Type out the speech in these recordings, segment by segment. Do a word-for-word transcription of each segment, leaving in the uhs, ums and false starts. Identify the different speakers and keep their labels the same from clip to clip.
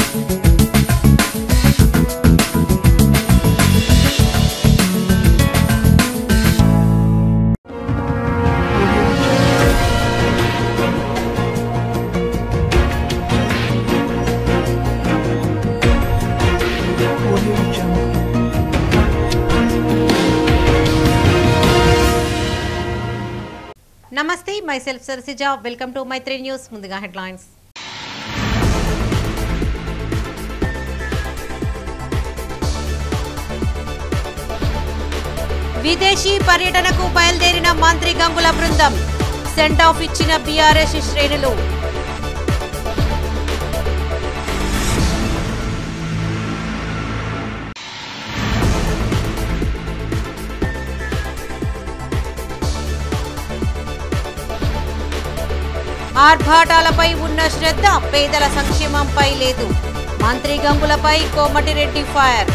Speaker 1: Namaste, myself Sarsija. Welcome to Maitri News. Munduga headlines. విదేశీ పర్యటనకు బయలుదేరిన మంత్రి గంగుల బృందం సెండ్ ఆఫ్ ఇచ్చిన బీఆర్ఎస్ శ్రేణులు. ఆర్భాటాలపై ఉన్న శ్రద్ధ పేదల సంక్షేమంపై లేదు. మంత్రి గంగులపై కోమటిరెడ్డి ఫైర్.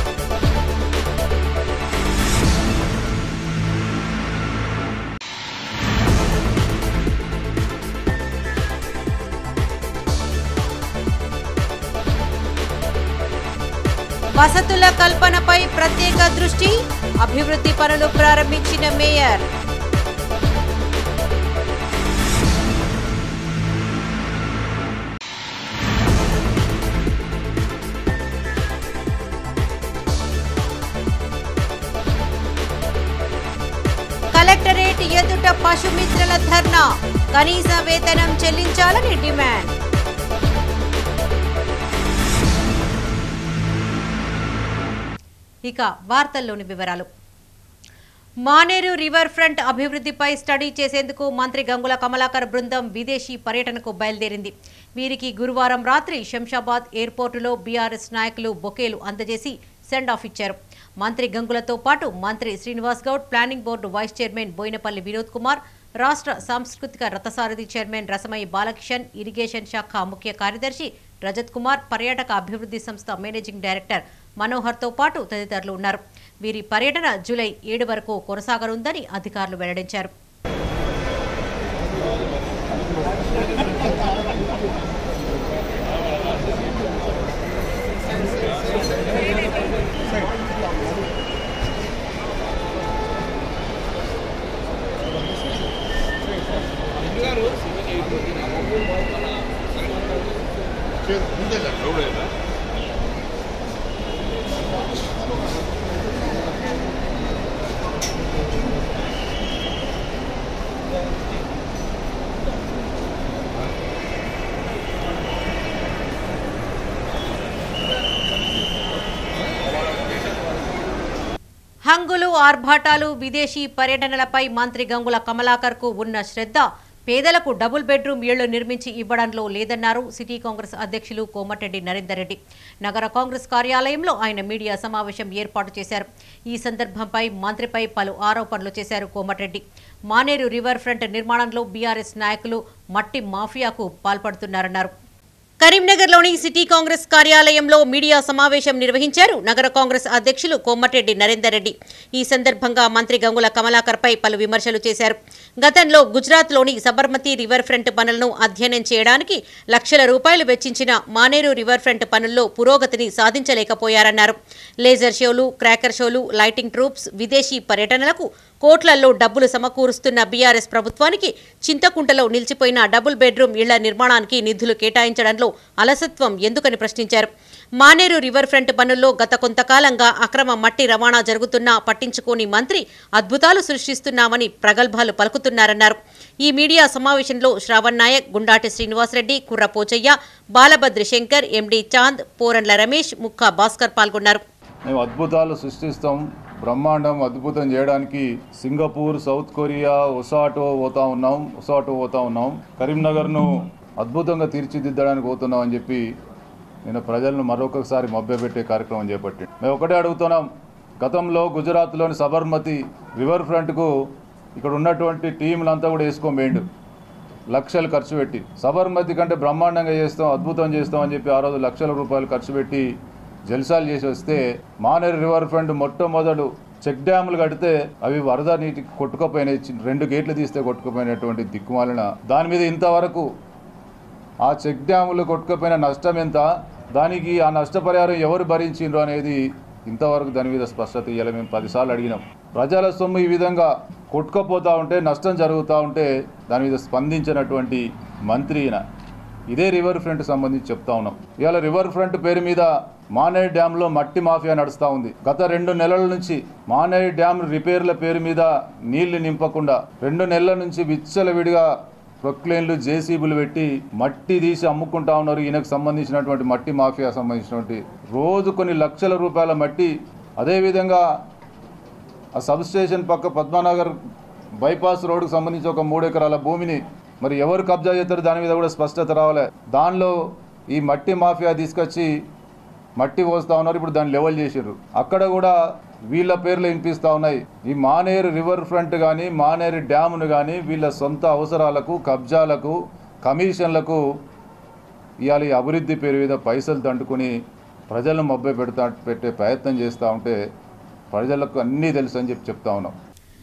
Speaker 1: వసతుల కల్పనపై ప్రత్యేక దృష్టి, అభివృద్ధి పనులు ప్రారంభించిన మేయర్. కలెక్టరేట్ ఎదుట పశుమిత్రుల ధర్నా, కనీస వేతనం చెల్లించాలని డిమాండ్. ఇక వార్తల్లోని వివరాలు. మానేరు రివర్ ఫ్రంట్ అభివృద్ధిపై స్టడీ చేసేందుకు మంత్రి గంగుల కమలాకర్ బృందం విదేశీ పర్యటనకు బయలుదేరింది. వీరికి గురువారం రాత్రి శంషాబాద్ ఎయిర్పోర్టులో బీఆర్ఎస్ నాయకులు బొకేలు అందజేసి సెండ్ ఆఫ్ ఇచ్చారు. మంత్రి గంగులతో పాటు మంత్రి Srinivas Goud, planning board vice chairman Boinapalli Vinod Kumar, రాష్ట్ర సాంస్కృతిక రథసారథి చైర్మన్ రసమయి బాలకిషన్, ఇరిగేషన్ శాఖ ముఖ్య కార్యదర్శి రజత్ కుమార్, పర్యాటక అభివృద్ధి సంస్థ మేనేజింగ్ డైరెక్టర్ మనోహర్తో పాటు తదితరులు ఉన్నారు. వీరి పర్యటన జూలై ఏడు వరకు కొనసాగనుందని అధికారులు వెల్లడించారు. హంగులు, ఆర్భాటాలు, విదేశీ పర్యటనలపై మంత్రి గంగుల కమలాకర్ కు ఉన్న శ్రద్ధ పేదలకు డబుల్ బెడ్రూమ్ ఇళ్లు నిర్మించి ఇవ్వడంలో లేదన్నారు సిటీ కాంగ్రెస్ అధ్యక్షులు కోమటిరెడ్డి నరేందర్ రెడ్డి. నగర కాంగ్రెస్ కార్యాలయంలో ఆయన మీడియా సమావేశం ఏర్పాటు చేశారు. ఈ సందర్భంపై మంత్రిపై పలు ఆరోపణలు చేశారు కోమటిరెడ్డి. మానేరు రివర్ ఫ్రంట్ నిర్మాణంలో బీఆర్ఎస్ నాయకులు మట్టి మాఫియాకు పాల్పడుతున్నారన్నారు. కరీంనగర్లోని సిటీ కాంగ్రెస్ కార్యాలయంలో మీడియా సమావేశం నిర్వహించారు నగర కాంగ్రెస్ అధ్యక్షులు కోమటిరెడ్డి నరేందర్ రెడ్డి. ఈ సందర్భంగా మంత్రి గంగుల కమలాకర్ పై పలు విమర్శలు చేశారు. గతంలో గుజరాత్లోని సబర్మతి రివర్ ఫ్రంట్ పనులను అధ్యయనం చేయడానికి లక్షల రూపాయలు వెచ్చించిన మానేరు రివర్ ఫ్రంట్ పనుల్లో పురోగతిని సాధించలేకపోయారన్నారు. లేజర్ షోలు, క్రాకర్ షోలు, లైటింగ్ ట్రూప్స్, విదేశీ పర్యటనలకు కోట్లల్లో డబ్బులు సమకూరుస్తున్న బీఆర్ఎస్ ప్రభుత్వానికి చింతకుంటలో నిలిచిపోయిన డబుల్ బెడ్రూమ్ ఇళ్ల నిర్మాణానికి నిధులు కేటాయించడంలో అలసత్వం ఎందుకని ప్రశ్నించారు. మానేరు రివర్ ఫ్రంట్ పనుల్లో గత కొంతకాలంగా అక్రమ మట్టి రవాణా జరుగుతున్నా పట్టించుకోని మంత్రి అద్భుతాలు సృష్టిస్తున్నామని ప్రగల్భాలు పలుకుతున్నారన్నారు. ఈ మీడియా సమావేశంలో శ్రావణ్ నాయక్, గుండాటి శ్రీనివాసరెడ్డి, కుర్ర పోచయ్య, బాలభద్రి శంకర్, ఎండి చాంద్, పోరండ్ల రమేష్, ముక్కా భాస్కర్ పాల్గొన్నారు.
Speaker 2: మేము అద్భుతాలు సృష్టిస్తాం, బ్రహ్మాండం అద్భుతం చేయడానికి సింగపూర్, సౌత్ కొరియా, ఒసాటో పోతా ఉన్నాం ఒసాటో పోతా ఉన్నాం కరీంనగర్ను అద్భుతంగా తీర్చిదిద్దడానికి పోతున్నాం అని చెప్పి నేను ప్రజలను మరొకసారి మభ్యపెట్టే కార్యక్రమం చేపట్టి మేము ఒకటే అడుగుతున్నాం. గతంలో గుజరాత్లోని సబర్మతి రివర్ ఫ్రంట్కు ఇక్కడ ఉన్నటువంటి టీంలంతా కూడా వేసుకోబోయిండు, లక్షలు ఖర్చు పెట్టి సబర్మతి కంటే బ్రహ్మాండంగా చేస్తాం, అద్భుతం చేస్తాం అని చెప్పి ఆ రోజు లక్షల రూపాయలు ఖర్చు పెట్టి జల్సాలు చేసి వస్తే మానేరు రివర్ ఫ్రంట్ మొట్టమొదలు చెక్ డ్యాములు కడితే అవి వరద నీటికి కొట్టుకుపోయినాయి, రెండు గేట్లు తీస్తే కొట్టుకుపోయినటువంటి దిక్కుమాలిన దాని మీద ఇంతవరకు ఆ చెక్ డ్యాములు కొట్టుకుపోయిన నష్టం ఎంత, దానికి ఆ నష్టపరిహారం ఎవరు భరించిండ్రు అనేది ఇంతవరకు దాని మీద స్పష్టత ఇవ్వాలి. మేము పదిసార్లు అడిగినాం. ప్రజల సొమ్ము ఈ విధంగా కొట్టుకపోతూ ఉంటే, నష్టం జరుగుతూ ఉంటే దాని మీద స్పందించినటువంటి మంత్రి ఈయన. ఇదే రివర్ ఫ్రంట్ సంబంధించి చెప్తా ఉన్నాం. ఇవాళ రివర్ ఫ్రంట్ పేరు మీద మానేరు డ్యాంలో మట్టి మాఫియా నడుస్తూ ఉంది. గత రెండు నెలల నుంచి మానేరు డ్యామ్ రిపేర్ల పేరు మీద నీళ్లు నింపకుండా రెండు నెలల నుంచి విచ్చలవిడిగా ప్రొక్లైన్లు జేసీబీలు పెట్టి మట్టి తీసి అమ్ముకుంటా ఉన్నారు. ఈయనకు సంబంధించినటువంటి మట్టి మాఫియా సంబంధించినటువంటి రోజు కొన్ని లక్షల రూపాయల మట్టి. అదేవిధంగా ఆ సబ్ స్టేషన్ పక్క పద్మానగర్ బైపాస్ రోడ్డుకు సంబంధించి ఒక మూడు ఎకరాల భూమిని మరి ఎవరు కబ్జా చేస్తారు దాని మీద కూడా స్పష్టత రావాలి. దానిలో ఈ మట్టి మాఫియా తీసుకొచ్చి మట్టి పోస్తూ ఉన్నారు. ఇప్పుడు దాన్ని లెవెల్ చేసారు. అక్కడ కూడా వీళ్ళ పేర్లు వినిపిస్తూ ఉన్నాయి. ఈ మానేరు రివర్ ఫ్రంట్ కానీ మానేరు డ్యామును కానీ వీళ్ళ సొంత అవసరాలకు, కబ్జాలకు, కమిషన్లకు ఇవాళ ఈ అభివృద్ధి పేరు మీద పైసలు దండుకుని ప్రజలను మభ్య పెడతా పెట్టే ప్రయత్నం చేస్తూ ఉంటే ప్రజలకు అన్నీ తెలుసు అని చెప్పి చెప్తా ఉన్నాం.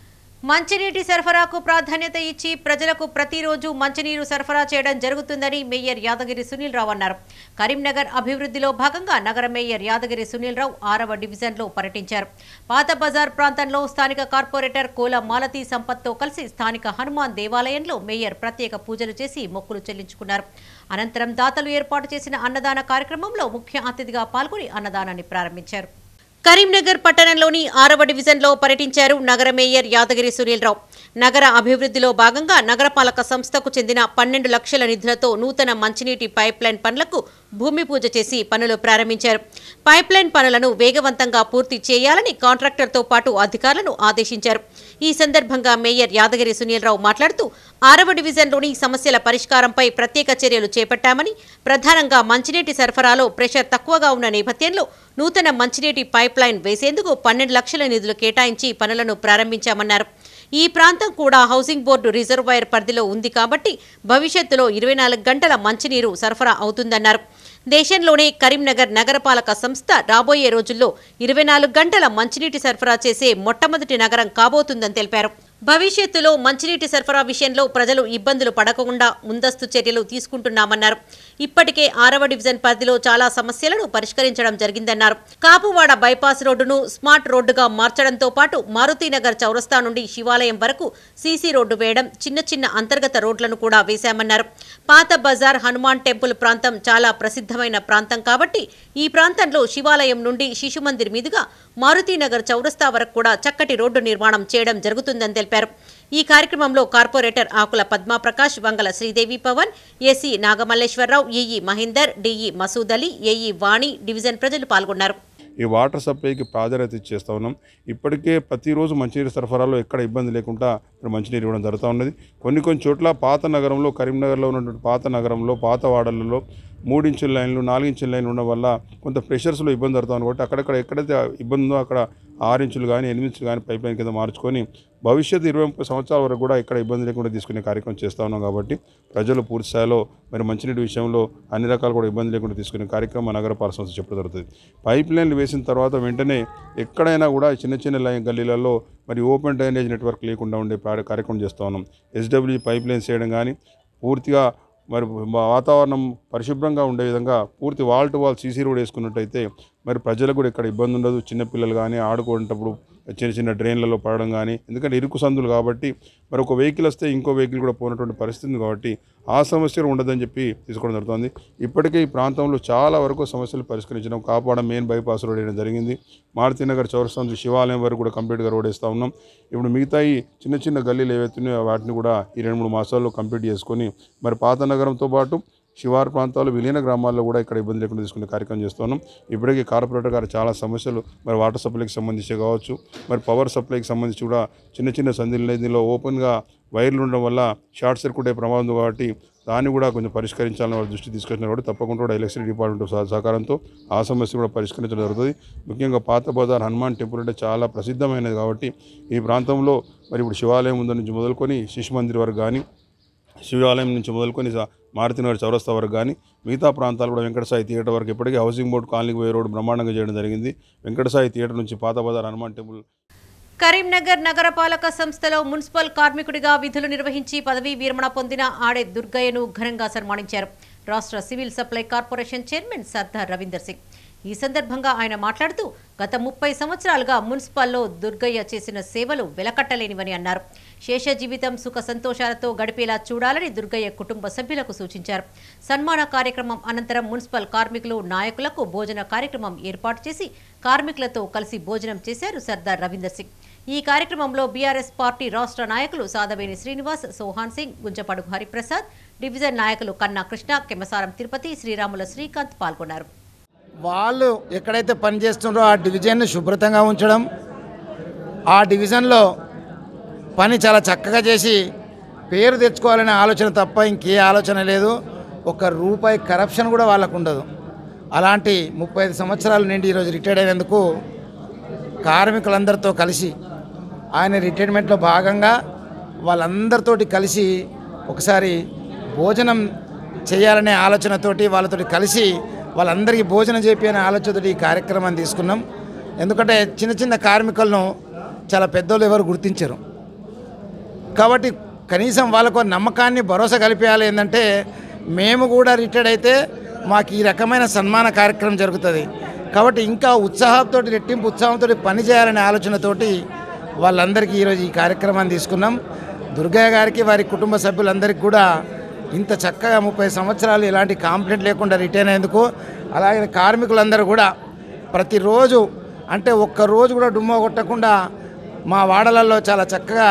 Speaker 1: మంచినీటి సరఫరాకు ప్రాధాన్యత ఇచ్చి ప్రజలకు ప్రతిరోజు మంచినీరు సరఫరా చేయడం జరుగుతుందని మేయర్ యాదగిరి సునీల్ రావు అన్నారు. కరీంనగర్ అభివృద్ధిలో భాగంగా నగర మేయర్ యాదగిరి సునీల్ రావు ఆరవ డివిజన్లో పర్యటించారు. పాత బజార్ ప్రాంతంలో స్థానిక కార్పొరేటర్ కోల మాలతీ సంపత్తో కలిసి స్థానిక హనుమాన్ దేవాలయంలో మేయర్ ప్రత్యేక పూజలు చేసి మొక్కులు చెల్లించుకున్నారు. అనంతరం దాతలు ఏర్పాటు చేసిన అన్నదాన కార్యక్రమంలో ముఖ్య అతిథిగా పాల్గొని అన్నదానాన్ని ప్రారంభించారు. కరీంనగర్ పట్టణంలోని ఆరవ డివిజన్లో పర్యటించారు నగర మేయర్ యాదగిరి సునీల్ రావు. నగర అభివృద్ధిలో భాగంగా నగరపాలక సంస్థకు చెందిన పన్నెండు లక్షల నిధులతో నూతన మంచినీటి పైప్లైన్ పనులకు భూమి పూజ చేసి పనులు ప్రారంభించారు. పైప్లైన్ పనులను వేగవంతంగా పూర్తి చేయాలని కాంట్రాక్టర్తో పాటు అధికారులను ఆదేశించారు. ఈ సందర్భంగా మేయర్ యాదగిరి సునీల్ రావు మాట్లాడుతూ ఆరవ డివిజన్లోని సమస్యల పరిష్కారంపై ప్రత్యేక చర్యలు చేపట్టామని, ప్రధానంగా మంచినీటి సరఫరాలో ప్రెషర్ తక్కువగా ఉన్న నేపథ్యంలో నూతన మంచినీటి పైప్లైన్ వేసేందుకు పన్నెండు లక్షల నిధులు కేటాయించి పనులను ప్రారంభించామన్నారు. ఈ ప్రాంతం కూడా హౌసింగ్ బోర్డు రిజర్వాయర్ పరిధిలో ఉంది కాబట్టి భవిష్యత్తులో ఇరవై నాలుగు గంటల మంచినీరు సరఫరా అవుతుందన్నారు. దేశంలోనే కరీంనగర్ నగరపాలక సంస్థ రాబోయే రోజుల్లో ఇరవై నాలుగు గంటల మంచినీటి సరఫరా చేసే మొట్టమొదటి నగరం కాబోతుందని తెలిపారు. భవిష్యత్తులో మంచినీటి సరఫరా విషయంలో ప్రజలు ఇబ్బందులు పడకుండా ముందస్తు చర్యలు తీసుకుంటున్నామన్నారు. ఇప్పటికే ఆరవ డివిజన్ పరిధిలో చాలా సమస్యలను పరిష్కరించడం జరిగిందన్నారు. కాపువాడ బైపాస్ రోడ్డును స్మార్ట్ రోడ్డుగా మార్చడంతో పాటు మారుతీనగర్ చౌరస్తా నుండి శివాలయం వరకు సీసీ రోడ్డు వేయడం, చిన్న చిన్న అంతర్గత రోడ్లను కూడా వేశామన్నారు. పాత బజార్ హనుమాన్ టెంపుల్ ప్రాంతం చాలా ప్రసిద్ధమైన ప్రాంతం కాబట్టి ఈ ప్రాంతంలో శివాలయం నుండి శిశుమందిర్ మీదుగా మారుతీనగర్ చౌరస్తా వరకు కూడా చక్కటి రోడ్డు నిర్మాణం చేయడం జరుగుతుందని తెలిపారు. ఈ కార్యక్రమంలో corporator Akula Padmaprakash, Vangala Sridevi Pawan, AC Nagamalleswararao, EE Mahender, DE Masood Ali, AE Vani, division ప్రజలు పాల్గొన్నారు.
Speaker 3: ఈ వాటర్ సప్లైకి ప్రాధాన్యత ఇచ్చేస్తూ ఉన్నాం. ఇప్పటికే ప్రతిరోజు మంచినీరు సరఫరాలో ఎక్కడ ఇబ్బంది లేకుండా మంచినీరు ఇవ్వడం జరుగుతూ ఉన్నది. కొన్ని కొన్ని చోట్ల పాత నగరంలో, కరీంనగర్లో ఉన్నటువంటి పాత నగరంలో, పాత వాడలలో మూడించుల లైన్లు, నాలుగించుల లైన్లు ఉండడం వల్ల కొంత ప్రెషర్స్లో ఇబ్బంది జరుగుతూ ఉంది. కాబట్టి అక్కడక్కడ ఎక్కడైతే ఇబ్బంది ఉందో అక్కడ ఆరు ఇంచులు కానీ ఎనిమిది ఇంచులు కానీ పైప్ లైన్ కింద మార్చుకొని భవిష్యత్తు ఇరవై ముప్పై సంవత్సరాల వరకు కూడా ఇక్కడ ఇబ్బంది లేకుండా తీసుకునే కార్యక్రమం చేస్తూ ఉన్నాం. కాబట్టి ప్రజలు పూర్తి స్థాయిలో మరి మంచినీటి విషయంలో అన్ని రకాలు కూడా ఇబ్బంది లేకుండా తీసుకునే కార్యక్రమం నగరపాలక సంస్థ చెప్పడం జరుగుతుంది. పైప్ లైన్లు వేసిన తర్వాత వెంటనే ఎక్కడైనా కూడా చిన్న చిన్న లైన్ గల్లీలలో మరి ఓపెన్ డ్రైనేజ్ నెట్వర్క్ లేకుండా ఉండే కార్యక్రమం చేస్తూ ఉన్నాం. ఎస్డబ్ల్యూ పైప్ లైన్స్ చేయడం కానీ పూర్తిగా మరి వాతావరణం పరిశుభ్రంగా ఉండే విధంగా పూర్తి wall to wall CC road వేసుకున్నట్టయితే మరి ప్రజలకు కూడా ఇక్కడ ఇబ్బంది ఉండదు. చిన్నపిల్లలు కానీ ఆడుకునేటప్పుడు చిన్న చిన్న డ్రైన్లలో పడడం కానీ, ఎందుకంటే ఇరుకు సందులు కాబట్టి మరి ఒక వెహికల్ వస్తే ఇంకో వెహికల్ కూడా పోయినటువంటి పరిస్థితి కాబట్టి ఆ సమస్యలు ఉండదని చెప్పి తీసుకోవడం జరుగుతుంది. ఇప్పటికే ఈ ప్రాంతంలో చాలా వరకు సమస్యలు పరిష్కరించడం, కాపాడ మెయిన్ బైపాస్ రోడ్ వేయడం జరిగింది. మారుతీనగర్ చౌరస్తా నుంచి శివాలయం వరకు కూడా కంప్లీట్గా రోడ్ వేస్తూ ఉన్నాం. ఇప్పుడు మిగతా ఈ చిన్న చిన్న గల్లీలు ఏవైతున్నాయో వాటిని కూడా ఈ రెండు మూడు మాసాల్లో కంప్లీట్ చేసుకొని మరి పాత నగరంతో పాటు శివారు ప్రాంతాలు, విలీన గ్రామాల్లో కూడా ఇక్కడ ఇబ్బంది లేకుండా తీసుకునే కార్యక్రమం చేస్తున్నాం. ఇప్పటికీ కార్పొరేటర్ గారు చాలా సమస్యలు మరి వాటర్ సప్లైకి సంబంధించి కావచ్చు, మరి పవర్ సప్లైకి సంబంధించి కూడా చిన్న చిన్న సందులు దీనిలో ఓపెన్గా వైర్లు ఉండడం వల్ల షార్ట్ సర్క్యూట్ అయ్యే ప్రమాదం ఉంది. కాబట్టి దాన్ని కూడా కొంచెం పరిష్కరించాలని వాళ్ళ దృష్టి తీసుకొచ్చినారు. కాబట్టి తప్పకుండా కూడా ఎలక్ట్రిసిటీ డిపార్ట్మెంట్ సహకారంతో ఆ సమస్య కూడా పరిష్కరించడం జరుగుతుంది. ముఖ్యంగా పాత బజార్ హనుమాన్ టెంపుల్ అంటే చాలా ప్రసిద్ధమైనది కాబట్టి ఈ ప్రాంతంలో మరి ఇప్పుడు శివాలయం ముందు నుంచి మొదలుకొని శిశు మందిర్ వరకు కానీ, శివాలయం నుంచి మొదలుకొని మారుతినగర్ చౌరస్తా వరకు కానీ మిగతా ప్రాంతాలు కూడా వెంకటసాయి థియేటర్ వరకు ఇప్పటికీ హౌసింగ్ బోర్డు కాలనీకి పోయే రోడ్డు బ్రహ్మాండంగా చేయడం జరిగింది. వెంకటసాయి థియేటర్ నుంచి పాత బజార్ హనుమాన్ టెంపుల్.
Speaker 1: కరీంనగర్ నగరపాలక సంస్థలో మున్సిపల్ కార్మికుడిగా విధులు నిర్వహించి పదవీ విరమణ పొందిన ఆడే దుర్గయ్యను ఘనంగా సన్మానించారు. రాష్ట్ర civil supply corporation chairman Sardar Ravinder Singh. ఈ సందర్భంగా ఆయన మాట్లాడుతూ గత ముప్పై సంవత్సరాలుగా మున్సిపల్లో దుర్గయ్య చేసిన సేవలు వెలకట్టలేనివని అన్నారు. శేష జీవితం సుఖ సంతోషాలతో గడిపేలా చూడాలని దుర్గయ్య కుటుంబ సభ్యులకు సూచించారు. సన్మాన కార్యక్రమం అనంతరం మున్సిపల్ కార్మికులు నాయకులకు భోజన కార్యక్రమం ఏర్పాటు చేసి కార్మికులతో కలిసి భోజనం చేశారు సర్దార్ రవీందర్ సింగ్. ఈ కార్యక్రమంలో బీఆర్ఎస్ పార్టీ రాష్ట్ర నాయకులు సాదవేని శ్రీనివాస్, సోహాన్ సింగ్, గుంజపడుగు హరిప్రసాద్, డివిజన్ నాయకులు కన్నా కృష్ణ, కెమ్మసారం తిరుపతి, శ్రీరాముల శ్రీకాంత్ పాల్గొన్నారు.
Speaker 4: వాళ్ళు ఎక్కడైతే పనిచేస్తున్నారో ఆ డివిజన్ను శుభ్రతంగా ఉంచడం, ఆ డివిజన్లో పని చాలా చక్కగా చేసి పేరు తెచ్చుకోవాలనే ఆలోచన తప్ప ఇంకే ఆలోచన లేదు. ఒక రూపాయి కరప్షన్ కూడా వాళ్ళకు ఉండదు. అలాంటి ముప్పై ఐదు సంవత్సరాల నుండి ఈరోజు రిటైర్డ్ అయినందుకు కార్మికులందరితో కలిసి ఆయన రిటైర్మెంట్లో భాగంగా వాళ్ళందరితోటి కలిసి ఒకసారి భోజనం చేయాలనే ఆలోచనతోటి వాళ్ళతోటి కలిసి వాళ్ళందరికీ భోజనం చేపి అనే ఆలోచనతో ఈ కార్యక్రమాన్ని తీసుకున్నాం. ఎందుకంటే చిన్న చిన్న కార్మికులను చాలా పెద్దోళ్ళు ఎవరు గుర్తించరు కాబట్టి కనీసం వాళ్ళకు నమ్మకాన్ని భరోసా కల్పించాలి. ఏంటంటే మేము కూడా రిటైర్డ్ అయితే మాకు ఈ రకమైన సన్మాన కార్యక్రమం జరుగుతుంది కాబట్టి ఇంకా ఉత్సాహంతో రెట్టింపు ఉత్సాహంతో పని చేయాలనే ఆలోచనతోటి వాళ్ళందరికీ ఈరోజు ఈ కార్యక్రమాన్ని తీసుకున్నాం. దుర్గయ్య గారికి వారి కుటుంబ సభ్యులందరికీ కూడా ఇంత చక్కగా ముప్పై సంవత్సరాలు ఎలాంటి కాంప్లైంట్ లేకుండా రిటైర్ అయ్యేందుకు, అలాగే కార్మికులందరూ కూడా ప్రతిరోజు అంటే ఒక్కరోజు కూడా డుమ్మా కొట్టకుండా మా వాడలలో చాలా చక్కగా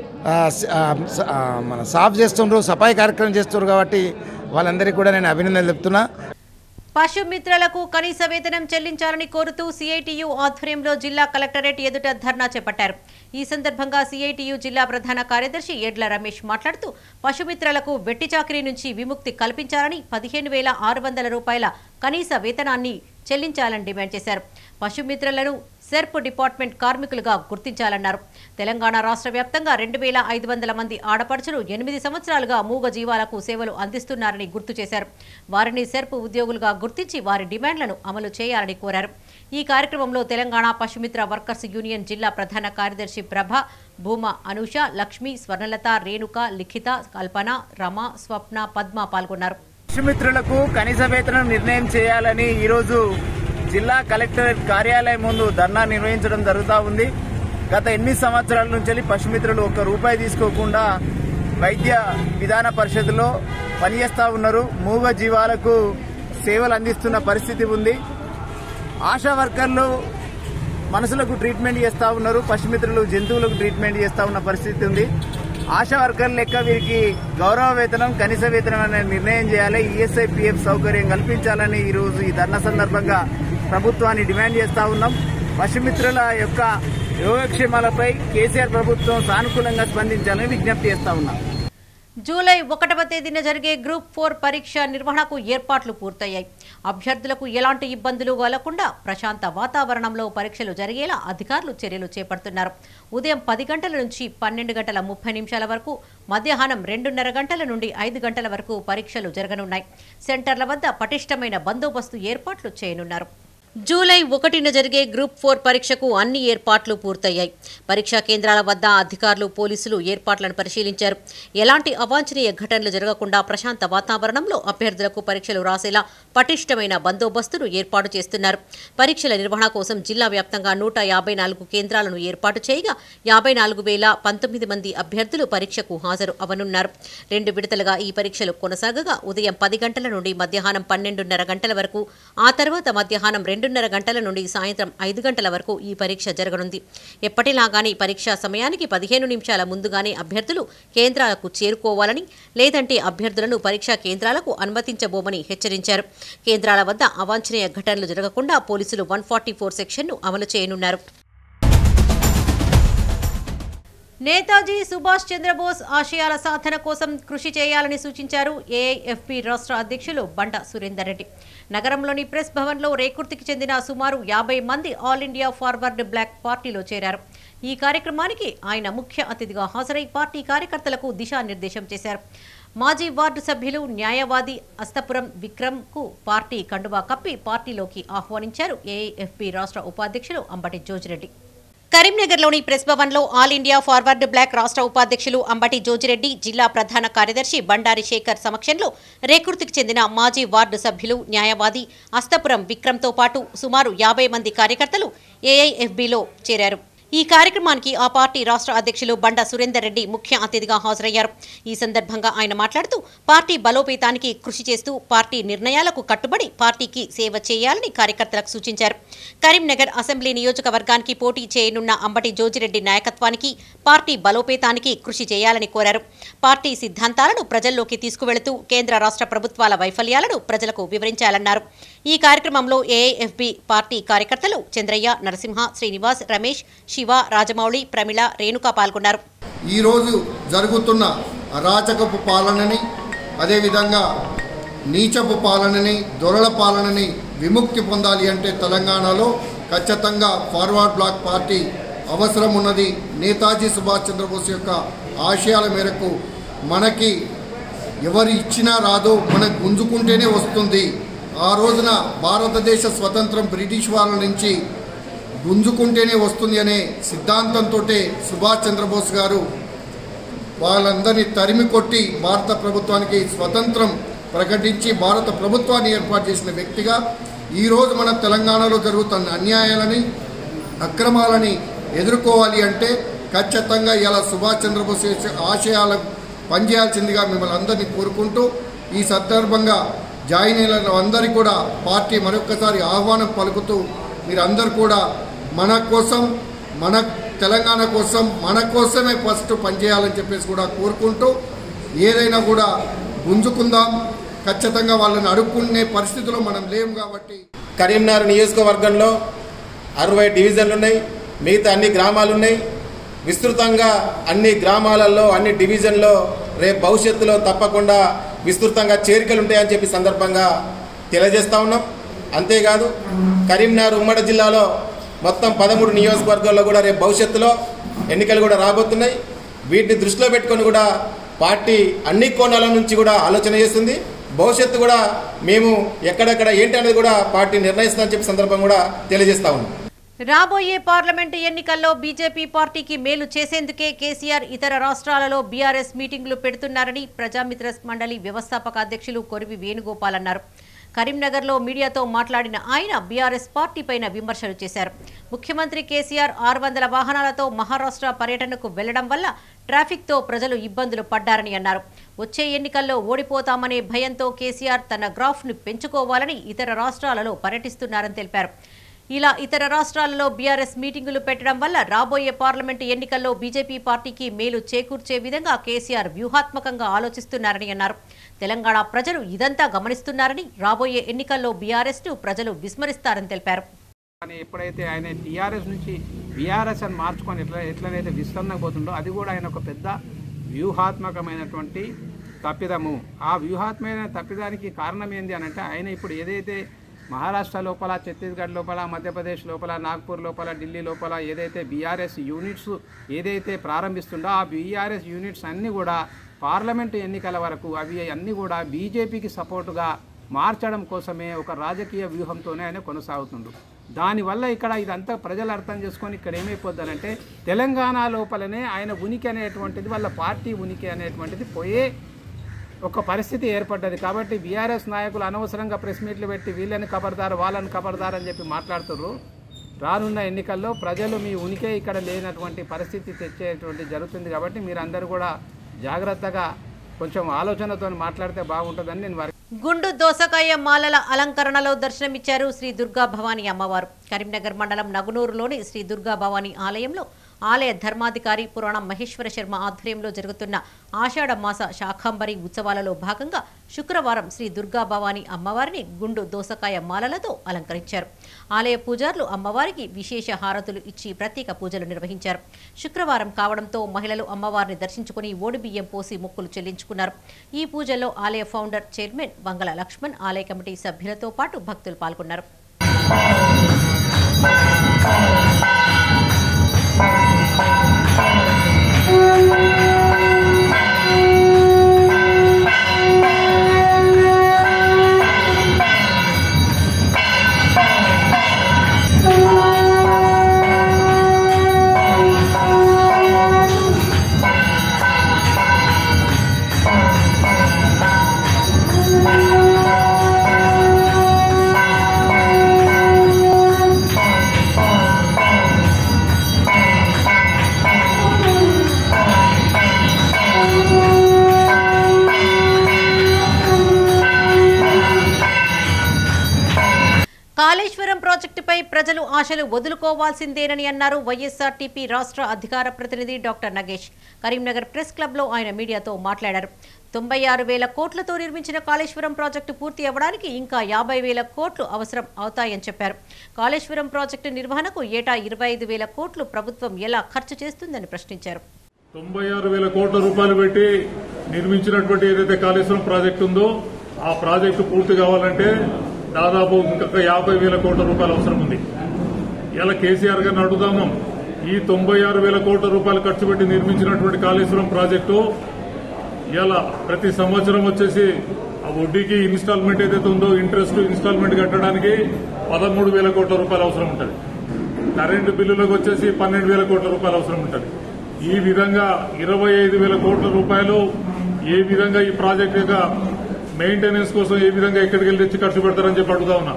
Speaker 4: మన సాఫ్ చేస్తుండ్రు, సఫాయి కార్యక్రమం చేస్తున్నారు కాబట్టి వాళ్ళందరికీ కూడా నేను అభినందనలు చెప్తున్నా.
Speaker 1: పశుమిత్రులకు కనీస వేతనం చెల్లించాలని కోరుతూ సిఐటియు ఆధ్వర్యంలో జిల్లా కలెక్టరేట్ ఎదుట ధర్నా చేపట్టారు. ఈ సందర్భంగా సిఐటియు జిల్లా ప్రధాన కార్యదర్శి ఎడ్ల రమేష్ మాట్లాడుతూ పశుమిత్రులకు వెట్టి చాకిరీ నుంచి విముక్తి కల్పించాలని, పదిహేను వేల ఆరు వందల రూపాయల కనీస వేతనాన్ని చెల్లించాలని డిమాండ్ చేశారు. పశుమిత్రులను సెర్ప్ డిపార్ట్మెంట్ కార్మికులుగా గుర్తించాలన్నారు. తెలంగాణ రాష్ట్ర వ్యాప్తంగా రెండు వేల ఐదు వందల మంది ఆడపడుచులు ఎనిమిది సంవత్సరాలుగా మూగ జీవాలకు సేవలు అందిస్తున్నారని గుర్తు చేశారు. వారిని సెర్ప్ ఉద్యోగులుగా గుర్తించి వారి డిమాండ్లను అమలు చేయాలని కోరారు. ఈ కార్యక్రమంలో తెలంగాణ పశుమిత్ర వర్కర్స్ యూనియన్ జిల్లా ప్రధాన కార్యదర్శి ప్రభ, భూమ, అనూష, లక్ష్మి, స్వర్ణలత, రేణుక, లిఖిత, కల్పన, రమ, స్వప్న, పద్మ పాల్గొన్నారు.
Speaker 5: పశుమిత్రులకు కనీస వేతనం నిర్ణయం చేయాలని ఈరోజు జిల్లా కలెక్టరేట్ కార్యాలయం ముందు ధర్నా నిర్వహించడం జరుగుతూ ఉంది. గత ఎనిమిది సంవత్సరాల నుంచి పశుమిత్రులు ఒక్క రూపాయి తీసుకోకుండా వైద్య విధాన పరిషత్లో పనిచేస్తూ ఉన్నారు. మూగ జీవాలకు సేవలు అందిస్తున్న పరిస్థితి ఉంది. ఆశా వర్కర్లు మనుషులకు ట్రీట్మెంట్ చేస్తూ ఉన్నారు, పశుమిత్రులు జంతువులకు ట్రీట్మెంట్ చేస్తూ ఉన్న పరిస్థితి ఉంది. ఆశా వర్కర్ల లెక్క వీరికి గౌరవ వేతనం, కనీస వేతనం అనే నిర్ణయం చేయాలి, ఈఎస్ఐ పిఎఫ్ సౌకర్యం కల్పించాలని ఈరోజు ఈ ధర్నా సందర్భంగా ప్రభుత్వాన్ని డిమాండ్ చేస్తూ ఉన్నాం. పశుమిత్రుల యొక్క యోగక్షేమాలపై కేసీఆర్ ప్రభుత్వం సానుకూలంగా స్పందించాలని విజ్ఞప్తి చేస్తా ఉన్నాం.
Speaker 1: జూలై ఒకటవ తేదీన జరిగే గ్రూప్ ఫోర్ పరీక్ష నిర్వహణకు ఏర్పాట్లు పూర్తయ్యాయి. అభ్యర్థులకు ఎలాంటి ఇబ్బందులు కలగకుండా ప్రశాంత వాతావరణంలో పరీక్షలు జరిగేలా అధికారులు చర్యలు చేపడుతున్నారు. ఉదయం పది గంటల నుంచి పన్నెండు గంటల ముప్పై నిమిషాల వరకు, మధ్యాహ్నం రెండున్నర గంటల నుండి ఐదు గంటల వరకు పరీక్షలు జరగనున్నాయి. సెంటర్ల వద్ద పటిష్టమైన బందోబస్తు ఏర్పాట్లు చేయనున్నారు. జూలై ఒకటిన జరిగే గ్రూప్ ఫోర్ పరీక్షకు అన్ని ఏర్పాట్లు పూర్తయ్యాయి. పరీక్షా కేంద్రాల వద్ద అధికారులు, పోలీసులు ఏర్పాట్లను పరిశీలించారు. ఎలాంటి అవాంఛనీయ ఘటనలు జరగకుండా ప్రశాంత వాతావరణంలో అభ్యర్థులకు పరీక్షలు రాసేలా పటిష్టమైన బందోబస్తును ఏర్పాటు చేస్తున్నారు. పరీక్షల నిర్వహణ కోసం జిల్లా వ్యాప్తంగా నూట యాభై నాలుగు కేంద్రాలను ఏర్పాటు చేయగా యాభై నాలుగు వేల పంతొమ్మిది మంది అభ్యర్థులు పరీక్షకు హాజరు అవనున్నారు. రెండు విడతలుగా ఈ పరీక్షలు కొనసాగగా ఉదయం పది గంటల నుండి మధ్యాహ్నం పన్నెండున్నర గంటల వరకు, ఆ తర్వాత మధ్యాహ్నం రెండు రెండున్నర గంటల నుండి సాయంత్రం ఐదు గంటల వరకు ఈ పరీక్ష జరగనుంది. ఎప్పటిలాగానే పరీక్షా సమయానికి పదిహేను నిమిషాల ముందుగానే అభ్యర్థులు కేంద్రాలకు చేరుకోవాలని, లేదంటే అభ్యర్థులను పరీక్షా కేంద్రాలకు అనుమతించబోమని హెచ్చరించారు. కేంద్రాల వద్ద అవాంఛనీయ ఘటనలు జరగకుండా పోలీసులు వన్ ఫార్టీ ఫోర్ సెక్షన్ను అమలు చేయనున్నారు. నేతాజీ సుభాష్ చంద్రబోస్ ఆశయాల సాధన కోసం కృషి చేయాలని సూచించారు ఏఐఎఫ్పి రాష్ట్ర అధ్యక్షులు బండ సురేందర్ రెడ్డి. నగరంలోని ప్రెస్ భవన్లో రేకుర్తికి చెందిన సుమారు యాభై మంది ఆల్ ఇండియా ఫార్వర్డ్ బ్లాక్ పార్టీలో చేరారు. ఈ కార్యక్రమానికి ఆయన ముఖ్య అతిథిగా హాజరై పార్టీ కార్యకర్తలకు దిశానిర్దేశం చేశారు. మాజీ వార్డు సభ్యులు, న్యాయవాది అస్తపురం విక్రమ్ కు పార్టీ కండువా కప్పి పార్టీలోకి ఆహ్వానించారు ఏఐఎఫ్పి రాష్ట్ర ఉపాధ్యక్షులు అంబటి జోజిరెడ్డి. కరీంనగర్లోని ప్రెస్ భవన్లో ఆల్ ఇండియా ఫార్వర్డ్ బ్లాక్ రాష్ట్ర ఉపాధ్యక్షులు అంబటి జోజిరెడ్డి, జిల్లా ప్రధాన కార్యదర్శి బండారి శేఖర్ సమక్షంలో రేకుర్తికి చెందిన మాజీ వార్డు సభ్యులు, న్యాయవాది అస్తపురం విక్రమ్తో పాటు సుమారు యాభై మంది కార్యకర్తలు ఏఐఎఫ్బీలో చేరారు. ఈ కార్యక్రమానికి ఆ పార్టీ రాష్ట్ర అధ్యక్షులు బండా సురేందర్ రెడ్డి ముఖ్య అతిథిగా హాజరయ్యారు. ఈ సందర్భంగా ఆయన మాట్లాడుతూ పార్టీ బలోపేతానికి కృషి చేస్తూ పార్టీ నిర్ణయాలకు కట్టుబడి పార్టీకి సేవ చేయాలని కార్యకర్తలకు సూచించారు. కరీంనగర్ అసెంబ్లీ నియోజకవర్గానికి పోటీ చేయనున్న అంబటి జోజిరెడ్డి నాయకత్వానికి, పార్టీ బలోపేతానికి కృషి చేయాలని కోరారు. పార్టీ సిద్ధాంతాలను ప్రజల్లోకి తీసుకువెళుతూ కేంద్ర రాష్ట్ర ప్రభుత్వాల వైఫల్యాలను ప్రజలకు వివరించాలన్నారు. ఈ కార్యక్రమంలో ఏఐఎఫ్బీ పార్టీ కార్యకర్తలు చంద్రయ్య, నరసింహ, శ్రీనివాస్, రమేష్, శివ, రాజమౌళి, ప్రమిళ, రేణుక పాల్గొన్నారు.
Speaker 6: ఈరోజు జరుగుతున్న అరాచకపు పాలనని, అదేవిధంగా నీచపు పాలనని, దొరల పాలనని విముక్తి పొందాలి అంటే తెలంగాణలో ఖచ్చితంగా ఫార్వర్డ్ బ్లాక్ పార్టీ అవసరం ఉన్నది. నేతాజీ సుభాష్ చంద్రబోస్ యొక్క ఆశయాల మేరకు మనకి ఎవరు ఇచ్చినా రాదో, మనం గుంజుకుంటేనే వస్తుంది. ఆ రోజున భారతదేశ స్వతంత్రం బ్రిటిష్ వాళ్ళ నుంచి గుంజుకుంటేనే వస్తుంది అనే సిద్ధాంతంతో సుభాష్ చంద్రబోస్ గారు వాళ్ళందరినీ తరిమి కొట్టి భారత ప్రభుత్వానికి స్వతంత్రం ప్రకటించి భారత ప్రభుత్వాన్ని ఏర్పాటు చేసిన వ్యక్తిగా ఈరోజు మన తెలంగాణలో జరుగుతున్న అన్యాయాలని, అక్రమాలని ఎదుర్కోవాలి అంటే ఖచ్చితంగా ఇలా సుభాష్ చంద్రబోస్ ఆశయాలకు పనిచేయాల్సిందిగా మిమ్మల్ని అందరినీ కోరుకుంటూ ఈ సందర్భంగా జాయిన్ అయిన అందరికీ కూడా పార్టీ మరొకసారి ఆహ్వానం పలుకుతూ మీరందరూ కూడా మన కోసం, మన తెలంగాణ కోసం, మన కోసమే ఫస్ట్ పనిచేయాలని చెప్పేసి కూడా కోరుకుంటూ ఏదైనా కూడా గుంజుకుందాం. ఖచ్చితంగా వాళ్ళని అడుక్కునే పరిస్థితిలో మనం లేము కాబట్టి
Speaker 5: కరీంనగర్ నియోజకవర్గంలో అరవై డివిజన్లు ఉన్నాయి, మిగతా అన్ని గ్రామాలు ఉన్నాయి. విస్తృతంగా అన్ని గ్రామాలలో, అన్ని డివిజన్లో రేపు భవిష్యత్తులో తప్పకుండా విస్తృతంగా చేరికలు ఉంటాయని చెప్పి సందర్భంగా తెలియజేస్తూ ఉన్నాం. అంతేకాదు కరీంనగర్ ఉమ్మడి జిల్లాలో మొత్తం పదమూడు నియోజకవర్గాల్లో కూడా రేపు భవిష్యత్తులో ఎన్నికలు కూడా రాబోతున్నాయి. వీటిని దృష్టిలో పెట్టుకొని కూడా పార్టీ అన్ని కోణాల నుంచి కూడా ఆలోచన చేస్తుంది. భవిష్యత్తు కూడా మేము ఎక్కడెక్కడ ఏంటి అనేది కూడా పార్టీ నిర్ణయిస్తుందని చెప్పి సందర్భం కూడా తెలియజేస్తా ఉన్నాం.
Speaker 1: రాబోయే పార్లమెంటు ఎన్నికల్లో బీజేపీ పార్టీకి మేలు చేసేందుకే కేసీఆర్ ఇతర రాష్ట్రాలలో బీఆర్ఎస్ మీటింగులు పెడుతున్నారని ప్రజామిత్ర మండలి వ్యవస్థాపక అధ్యక్షులు కొరివి వేణుగోపాల్ అన్నారు. కరీంనగర్లో మీడియాతో మాట్లాడిన ఆయన బీఆర్ఎస్ పార్టీపైన విమర్శలు చేశారు. ముఖ్యమంత్రి కేసీఆర్ ఆరు వందల వాహనాలతో మహారాష్ట్ర పర్యటనకు వెళ్లడం వల్ల ట్రాఫిక్తో ప్రజలు ఇబ్బందులు పడ్డారని అన్నారు. వచ్చే ఎన్నికల్లో ఓడిపోతామనే భయంతో కేసీఆర్ తన గ్రాఫ్ను పెంచుకోవాలని ఇతర రాష్ట్రాలలో పర్యటిస్తున్నారని తెలిపారు. ఇలా ఇతర రాష్ట్రాలలో బీఆర్ఎస్ మీటింగులు పెట్టడం వల్ల రాబోయే పార్లమెంటు ఎన్నికల్లో బీజేపీ పార్టీకి మేలు చేకూర్చే విధంగా కేసీఆర్ వ్యూహాత్మకంగా ఆలోచిస్తున్నారని అన్నారు. తెలంగాణ ప్రజలు ఇదంతా గమనిస్తున్నారని, రాబోయే ఎన్నికల్లో బీఆర్ఎస్ ను ప్రజలు విస్మరిస్తారని తెలిపారు.
Speaker 7: ఎప్పుడైతే ఆయన టీఆర్ఎస్ నుంచి బీఆర్ఎస్ అని మార్చుకొని ఎట్లా ఎట్లనైతే విస్తరణపోతుందో అది కూడా ఆయన ఒక పెద్ద వ్యూహాత్మకమైనటువంటి తప్పిదము. ఆ వ్యూహాత్మకమైన తప్పిదానికి కారణం ఏంది అని అంటే ఆయన ఇప్పుడు ఏదైతే మహారాష్ట్ర లోపల, ఛత్తీస్గఢ్ లోపల, మధ్యప్రదేశ్ లోపల, నాగ్పూర్ లోపల, ఢిల్లీ లోపల ఏదైతే బీఆర్ఎస్ యూనిట్స్ ఏదైతే ప్రారంభిస్తుందో ఆ బీఆర్ఎస్ యూనిట్స్ అన్నీ కూడా పార్లమెంటు ఎన్నికల వరకు అవి అన్నీ కూడా బీజేపీకి సపోర్టుగా మార్చడం కోసమే ఒక రాజకీయ వ్యూహంతోనే ఆయన కొనసాగుతుండు. దానివల్ల ఇక్కడ ఇదంతా ప్రజలు అర్థం చేసుకొని ఇక్కడ ఏమైపోద్దానంటే తెలంగాణ లోపలనే ఆయన ఉనికి అనేటువంటిది, వాళ్ళ పార్టీ ఉనికి అనేటువంటిది పోయే ఒక పరిస్థితి ఏర్పడ్డది. కాబట్టి బీఆర్ఎస్ నాయకులు అనవసరంగా ప్రెస్ మీట్లు పెట్టి వీళ్ళని ఖబర్దారు, వాళ్ళని ఖబర్దారు అని చెప్పి మాట్లాడుతున్నారు. రానున్న ఎన్నికల్లో ప్రజలు మీ ఉనికే ఇక్కడ లేనటువంటి పరిస్థితి తెచ్చేటువంటి జరుగుతుంది. కాబట్టి మీరందరూ కూడా జాగ్రత్తగా కొంచెం ఆలోచనతో మాట్లాడితే బాగుంటుందని నేను వారి
Speaker 1: గుండు దోసకాయ మాలల అలంకరణలో దర్శనమిచ్చారు శ్రీ దుర్గా భవానీ అమ్మవారు. కరీంనగర్ మండలం నగునూరులోని శ్రీ దుర్గా భవానీ ఆలయంలో ఆలయ ధర్మాధికారి పురాణం మహేశ్వర శర్మ ఆధ్వర్యంలో జరుగుతున్న ఆషాఢ మాస శాఖాంబరి ఉత్సవాలలో భాగంగా శుక్రవారం శ్రీ దుర్గా భవానీ అమ్మవారిని గుండు దోసకాయ మాలలతో అలంకరించారు. ఆలయ పూజారులు అమ్మవారికి విశేష హారతులు ఇచ్చి ప్రత్యేక పూజలు నిర్వహించారు. శుక్రవారం కావడంతో మహిళలు అమ్మవారిని దర్శించుకుని ఓడిబియ్యం పోసి మొక్కులు చెల్లించుకున్నారు. ఈ పూజల్లో ఆలయ ఫౌండర్ చైర్మన్ వంగల లక్ష్మణ్, ఆలయ కమిటీ సభ్యులతో పాటు భక్తులు పాల్గొన్నారు. కాళేశ్వరం ప్రాజెక్టుపై ప్రజలు ఆశలు వదులుకోవాల్సిందేనని అన్నారు వైఎస్ఆర్టీపీ రాష్ట్ర అధికార ప్రతినిధి డాక్టర్ నగేష్. కరీంనగర్ ప్రెస్ క్లబ్లో ఆయన మీడియాతో మాట్లాడారు. తొంభై ఆరు వేల కోట్లతో నిర్మించిన కాళేశ్వరం ప్రాజెక్టు పూర్తి అవ్వడానికి ఇంకా యాభై వేల కోట్లు అవసరం అవుతాయని చెప్పారు. కాళేశ్వరం ప్రాజెక్టు నిర్వహణకు ఏటా ఇరవై ఐదు వేల కోట్లు ప్రభుత్వం ఎలా ఖర్చు చేస్తుందని ప్రశ్నించారు.
Speaker 8: తొంభై ఆరు వేల కోట్ల రూపాయలు పెట్టి నిర్మించినటువంటి ఏదైతే కాళేశ్వరం ప్రాజెక్టు ఉందో ఆ ప్రాజెక్టు పూర్తి కావాలంటే దాదాపు ఇంకొక యాభై వేల కోట్ల రూపాయలు అవసరం ఉంది. ఇలా కేసీఆర్ గారిని అడుగుదాము, ఈ తొంభై ఆరు వేల కోట్ల రూపాయలు ఖర్చు పెట్టి నిర్మించినటువంటి కాళేశ్వరం ప్రాజెక్టు ఇలా ప్రతి సంవత్సరం వచ్చేసి ఆ వడ్డీకి ఇన్స్టాల్మెంట్ ఏదైతే ఉందో ఇంట్రెస్ట్ ఇన్స్టాల్మెంట్ కట్టడానికి పదమూడు వేల కోట్ల రూపాయలు అవసరం ఉంటుంది. కరెంటు బిల్లులకు వచ్చేసి పన్నెండు వేల కోట్ల రూపాయలు అవసరం ఉంటుంది. ఈ విధంగా ఇరవై ఐదు వేల కోట్ల రూపాయలు ఏ విధంగా ఈ ప్రాజెక్టు యొక్క మెయింటెనెన్స్ కోసం ఏ విధంగా ఎక్కడికి వెళ్ళి తెచ్చి ఖర్చు పెడతారని చెప్పి అడుగుతా ఉన్నా.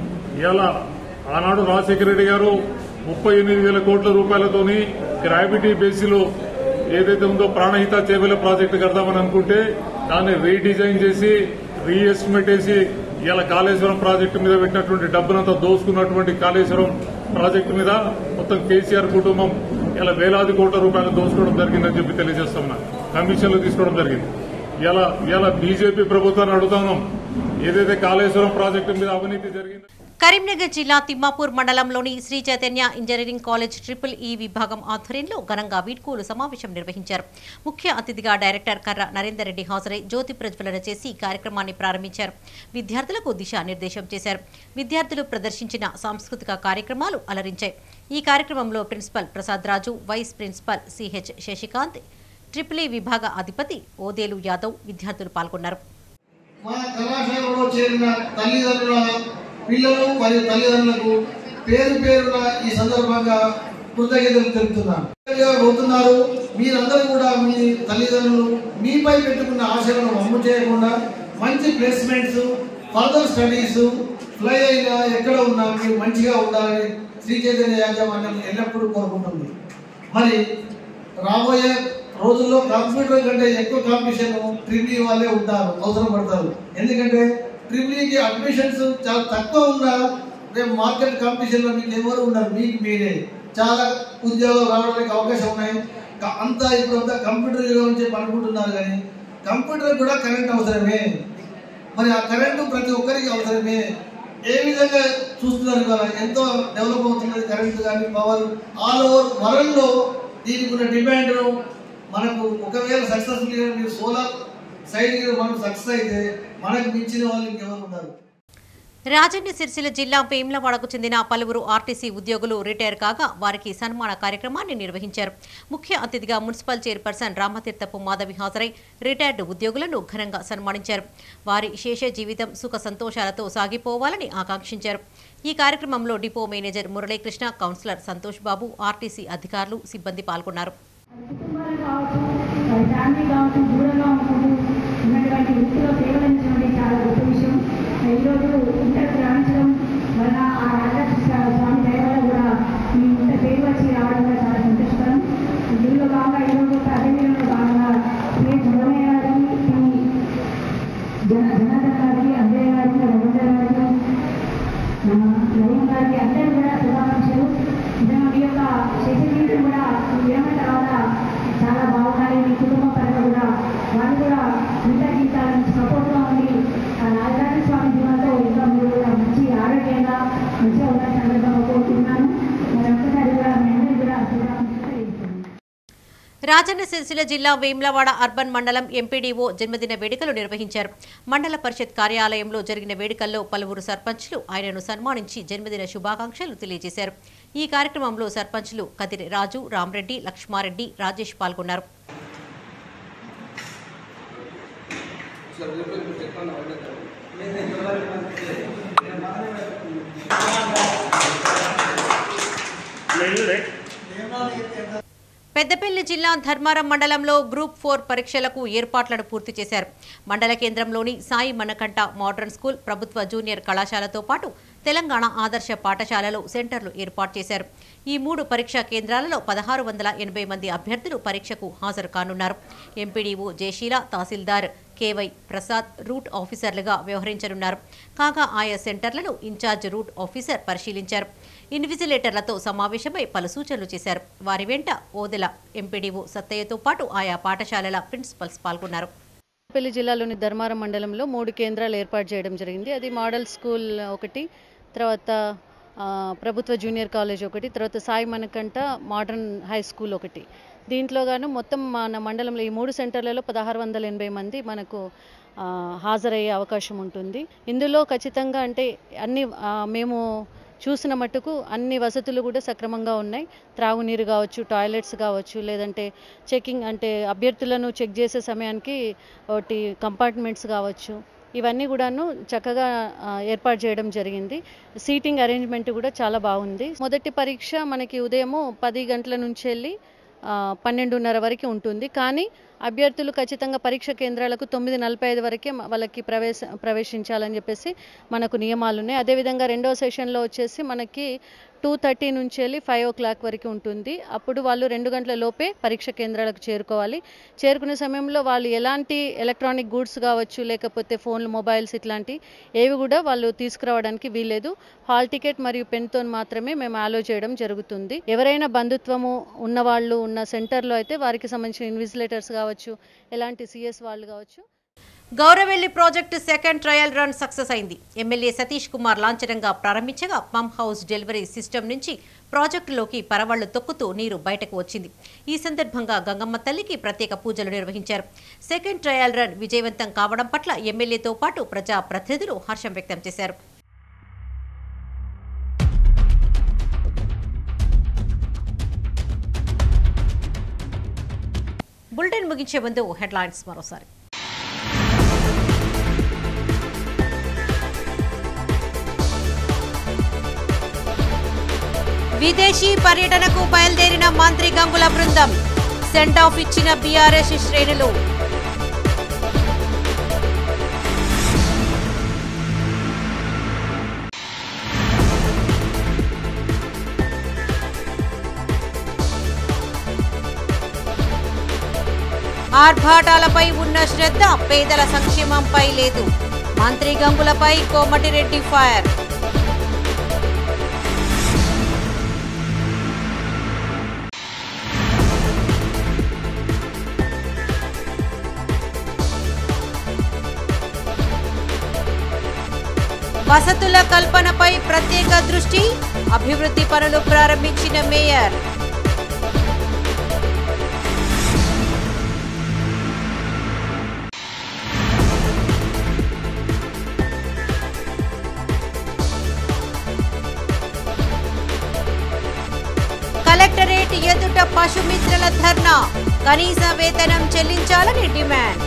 Speaker 8: ఇలా ఆనాడు రాజశేఖర రెడ్డి గారు ముప్పై ఎనిమిది వేల కోట్ల రూపాయలతోని గ్రావిటీ బేసిలో ఏదైతే ఉందో ప్రాణహిత చేపల ప్రాజెక్టు కడదామని అనుకుంటే దాన్ని రీడిజైన్ చేసి రీఎస్టిమేట్ చేసి ఇలా కాళేశ్వరం ప్రాజెక్టు మీద పెట్టినటువంటి డబ్బునంతా దోసుకున్నటువంటి కాళేశ్వరం ప్రాజెక్టు మీద మొత్తం కేసీఆర్ కుటుంబం ఇలా వేలాది కోట్ల రూపాయలు దోచుకోవడం జరిగిందని చెప్పి తెలియజేస్తున్నా. కమిషన్లు తీసుకోవడం జరిగింది. ఇలా ఇలా బీజేపీ ప్రభుత్వాన్ని అడుగుతున్నాం, ఏదైతే కాళేశ్వరం ప్రాజెక్టు మీద అవినీతి జరిగింది.
Speaker 1: కరీంనగర్ జిల్లా తిమ్మాపూర్ మండలంలోని Sri Chaitanya engineering college triple E విభాగం ఆధ్వర్యంలో ఘనంగా వీడ్కోలు సమావేశం నిర్వహించారు. ముఖ్య అతిథిగా డైరెక్టర్ కర్ర నరేందర్ రెడ్డి హాజరై జ్యోతి ప్రజ్వలన చేసి కార్యక్రమాన్ని ప్రారంభించారు. విద్యార్థులకు దిశానిర్దేశం చేశారు. విద్యార్థులు ప్రదర్శించిన సాంస్కృతిక కార్యక్రమాలు అలరించాయి. ఈ కార్యక్రమంలో principal Prasad Raju, vice principal CH Shashikanth, triple E విభాగ అధిపతి ఓదేలు యాదవ్ విద్యార్థులు పాల్గొన్నారు.
Speaker 9: మన కళాశాలలో చేరిన తల్లిదండ్రుల పిల్లలు మరియు తల్లిదండ్రులకు పేరు పేరున ఈ సందర్భంగా కృతజ్ఞతలు తెలుపుతున్నాను. పోతున్నారు మీరందరూ కూడా మీ తల్లిదండ్రులు మీపై పెట్టుకున్న ఆశలను అమ్ము చేయకుండా మంచి ప్లేస్మెంట్స్, ఫర్దర్ స్టడీస్, ఫ్లై అయినా ఎక్కడ ఉన్నా మీరు మంచిగా ఉండాలని శ్రీ చైతన్య యాజమాన్యం ఎల్లప్పుడూ కోరుకుంటుంది. మరి రాబోయే రోజుల్లో కంప్యూటర్ కంటే ఎక్కువ కాంపిటీషన్ ట్రిపుల్ ఈ వాళ్ళే ఉంటారు, అవసరం పడతారు. ఎందుకంటే ట్రిపుల్ ఈకి అడ్మిషన్స్ చాలా తక్కువ ఉన్నా రేపు మార్కెట్ కాంపిటీషన్లో మీకు ఎవరు ఉన్నారు, మీకు మీరే చాలా ఉద్యోగాలు రావడానికి అవకాశం ఉన్నాయి. అంతా ఇప్పుడు అంతా కంప్యూటర్ యుగం అని చెప్పి అనుకుంటున్నారు, కానీ కంప్యూటర్ కూడా కరెంట్ అవసరమే. మరి ఆ కరెంటు ప్రతి ఒక్కరికి అవసరమే. ఏ విధంగా చూస్తున్నారు కదా, ఎంతో డెవలప్ అవుతున్నది కరెంటు కానీ పవర్ ఆల్ ఓవర్ వరల్డ్లో దీనికి ఉన్న డిమాండ్. మనకు ఒకవేళ సక్సెస్ఫుల్గా మీరు సోలార్ సైడ్ మనం సక్సెస్ అయితే మనకు మించిన వాళ్ళు ఇంకెవరు ఉన్నారు.
Speaker 1: రాజన్న సిరిసిల్ల జిల్లా వేములవాడకు చెందిన పలువురు ఆర్టీసీ ఉద్యోగులు రిటైర్ కాగా వారికి సన్మాన కార్యక్రమాన్ని నిర్వహించారు. ముఖ్య అతిథిగా మున్సిపల్ చైర్పర్సన్ రామతీర్థపు మాధవి హాజరై రిటైర్డ్ ఉద్యోగులను ఘనంగా సన్మానించారు. వారి శేష జీవితం సుఖ సంతోషాలతో సాగిపోవాలని ఆకాంక్షించారు. ఈ కార్యక్రమంలో depot manager Muralikrishna, councillor Santosh Babu, RTC అధికారులు, సిబ్బంది పాల్గొన్నారు.
Speaker 10: ఈరోజు ఇంటర్ గ్రహించడం వల్ల ఆ రాజకృష్ణ స్వామి దయవల్ల కూడా మీ ఇంత పేరు వచ్చి రావడం కూడా చాలా సంతోషకరం. దీనిలో భాగంగా ఈరోజు అదేవిధంగా భాగంగా శ్రీ మురళయ్య గారికి, జన జనార్దన్ గారికి, అంజయ్య గారికి, రవీంద్ర గారికి, నవీన్ గారికి అందరూ కూడా శుభాకాంక్షలు. నిజంగా మీ యొక్క శశిజీవితం కూడా మీ విరమణ తర్వాత చాలా బాగుండాలి. మీ కుటుంబ పరంగా కూడా వాళ్ళు కూడా మిగతా జీవితాలను సపోర్ట్గా ఉండి ఆ రాజధాని స్వామి జీవనంతో ఇంకా మీరు కూడా మంచి ఆరోగ్యంగా మంచిగా ఉన్న సందర్భంగా కోరుకుంటున్నాను. మరి ఒక్కసారి కూడా మీ అందరూ కూడా
Speaker 1: రాజన్న సిరిసిల్ల జిల్లా వేములవాడ అర్బన్ మండలం ఎంపీడీఓ జన్మదిన వేడుకలు నిర్వహించారు. మండల పరిషత్ కార్యాలయంలో జరిగిన వేడుకల్లో పలువురు సర్పంచ్లు ఆయనను సన్మానించి జన్మదిన శుభాకాంక్షలు తెలియజేశారు. ఈ కార్యక్రమంలో సర్పంచ్లు కదిరి రాజు, రామరెడ్డి, లక్ష్మారెడ్డి, రాజేష్ పాల్గొన్నారు. పెద్దపల్లి జిల్లా ధర్మారం మండలంలో గ్రూప్ ఫోర్ పరీక్షలకు ఏర్పాట్లను పూర్తి చేశారు. మండల కేంద్రంలోని సాయి మనకంట మోడర్న్ స్కూల్, ప్రభుత్వ జూనియర్ కళాశాలతో పాటు తెలంగాణ ఆదర్శ పాఠశాలలో సెంటర్లు ఏర్పాటు చేశారు. ఈ మూడు పరీక్షా కేంద్రాలలో పదహారు వందల ఎనభై మంది అభ్యర్థులు పరీక్షకు హాజరు కానున్నారు. MPDO Jayasheela, tahsildar KY Prasad route ఆఫీసర్లుగా వ్యవహరించనున్నారు. కాగా ఆయా సెంటర్లను ఇన్ఛార్జ్ రూట్ ఆఫీసర్ పరిశీలించారు. ఇన్విజిలేటర్లతో సమావేశమై పలు సూచనలు చేశారు. వారి వెంట ఓదెల ఎంపీడీఓ సత్తయ్యతో పాటు ఆయా పాఠశాలల ప్రిన్సిపల్స్ పాల్గొన్నారు.
Speaker 11: పెళ్లి జిల్లాలోని ధర్మారం మండలంలో మూడు కేంద్రాలు ఏర్పాటు చేయడం జరిగింది. అది మోడల్ స్కూల్ ఒకటి, తర్వాత ప్రభుత్వ జూనియర్ కాలేజ్ ఒకటి, తర్వాత Sai Manakanta modern high school ఒకటి. దీంట్లో గాను మొత్తం మన మండలంలో ఈ మూడు సెంటర్లలో పదహారు వందల ఎనభై మంది మనకు హాజరయ్యే అవకాశం ఉంటుంది. ఇందులో ఖచ్చితంగా అంటే అన్ని మేము చూసిన మట్టుకు అన్ని వసతులు కూడా సక్రమంగా ఉన్నాయి. త్రాగునీరు కావచ్చు, టాయిలెట్స్ కావచ్చు, లేదంటే చెకింగ్ అంటే అభ్యర్థులను చెక్ చేసే సమయానికి ఒకటి కంపార్ట్మెంట్స్ కావచ్చు, ఇవన్నీ కూడాను చక్కగా ఏర్పాటు చేయడం జరిగింది. సీటింగ్ అరేంజ్మెంట్ కూడా చాలా బాగుంది. మొదటి పరీక్ష మనకి ఉదయము పది గంటల నుంచి వెళ్ళి పన్నెండున్నర వరకు ఉంటుంది. కానీ అభ్యర్థులు ఖచ్చితంగా పరీక్ష కేంద్రాలకు తొమ్మిది నలభై ఐదు వరకే వాళ్ళకి ప్రవేశ ప్రవేశించాలని చెప్పేసి మనకు నియమాలు ఉన్నాయి. అదేవిధంగా రెండవ సెషన్లో వచ్చేసి మనకి టూ థర్టీ నుంచి వెళ్ళి ఫైవ్ ఓ క్లాక్ వరకు ఉంటుంది. అప్పుడు వాళ్ళు రెండు గంటల లోపే పరీక్ష కేంద్రాలకు చేరుకోవాలి. చేరుకునే సమయంలో వాళ్ళు ఎలాంటి ఎలక్ట్రానిక్ గూడ్స్ కావచ్చు, లేకపోతే ఫోన్లు, మొబైల్స్ ఇట్లాంటి ఏవి కూడా వాళ్ళు తీసుకురావడానికి వీల్లేదు. హాల్ టికెట్ మరియు పెన్తో మాత్రమే మేము అలో చేయడం జరుగుతుంది. ఎవరైనా బంధుత్వము ఉన్నవాళ్ళు ఉన్న సెంటర్లో అయితే వారికి సంబంధించిన ఇన్విజిలేటర్స్ కావచ్చు, ఎలాంటి సిఎస్ వాళ్ళు కావచ్చు.
Speaker 1: Gouravelli project second trial run success అయింది. ఎమ్మెల్యే సతీష్ కుమార్ లాంఛనంగా ప్రారంభించగా పంప్ హౌస్ డెలివరీ సిస్టమ్ నుంచి ప్రాజెక్టులోకి పరవళ్లు తొక్కుతూ నీరు బయటకు వచ్చింది. ఈ సందర్భంగా గంగమ్మ తల్లికి ప్రత్యేక పూజలు నిర్వహించారు. సెకండ్ ట్రయల్ రన్ విజయవంతం కావడం పట్ల ఎమ్మెల్యేతో పాటు ప్రజా ప్రతినిధులు హర్షం వ్యక్తం చేశారు. బులెటిన్ ముగించే ముందు హెడ్లైన్స్ మరోసారి. విదేశీ పర్యటనకు బయలుదేరిన మంత్రి గంగుల బృందం, సెండ్ ఆఫ్ ఇచ్చిన బీఆర్ఎస్ శ్రేణులు. ఆర్భాటాలపై ఉన్న శ్రద్ధ పేదల సంక్షేమంపై లేదు. మంత్రి గంగులపై కోమటిరెడ్డి ఫైర్. వసతుల కల్పనపై ప్రత్యేక దృష్టి, అభివృద్ధి పనులు ప్రారంభించిన మేయర్. కలెక్టరేట్ ఎదుట పశుమిత్రుల ధర్నా, కనీస వేతనం చెల్లించాలని డిమాండ్.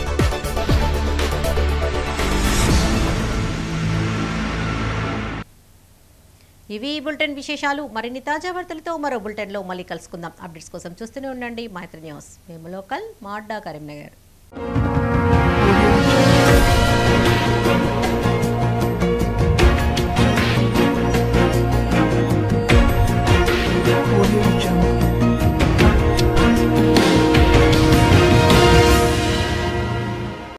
Speaker 1: ఇవి ఈ బులెటిన్ విశేషాలు. మరిన్ని తాజా వార్తలతో మరో బులెటిన్లో మళ్ళీ కలుసుకుందాం. అప్డేట్స్ కోసం చూస్తూనే ఉండండి మైత్రి న్యూస్. మేము లోకల్, మాడ్డా, కరీంనగర్.